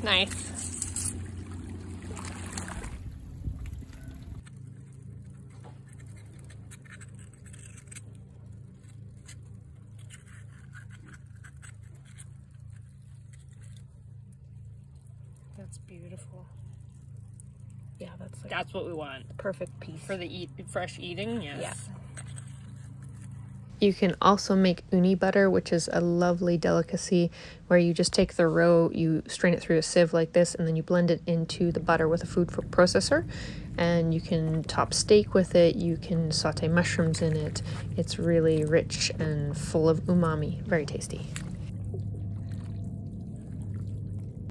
Nice. That's beautiful. Yeah, that's like That's what we want. perfect piece. For the fresh eating, yes. Yeah. You can also make uni butter, which is a lovely delicacy where you just take the roe, you strain it through a sieve like this, and then you blend it into the butter with a food processor. And you can top steak with it, you can saute mushrooms in it. It's really rich and full of umami. Very tasty.